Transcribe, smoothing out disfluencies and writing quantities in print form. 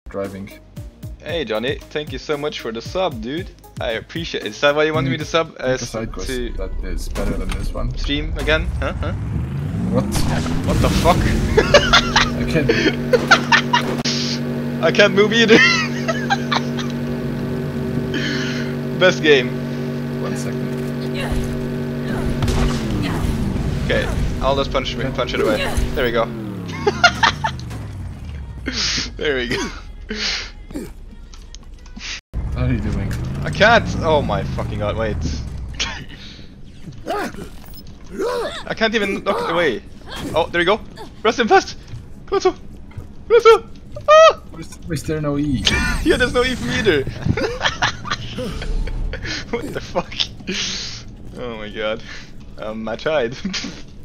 driving. Hey Johnny, thank you so much for the sub, dude. I appreciate it. Is that why you wanted me to sub? The side quest that is better than this one. Stream again? Huh? What? What the fuck? I can't move. I can't move either. Best game. 1 second. Okay, I'll just punch it away. There we go. There we go. How are you doing? I can't! Oh my fucking god, wait. I can't even knock it away. Oh, there you go. Rest him fast! Closer! Closer! Ah! Is there no E? Yeah, there's no E for me either. What the fuck? Oh my god. I tried.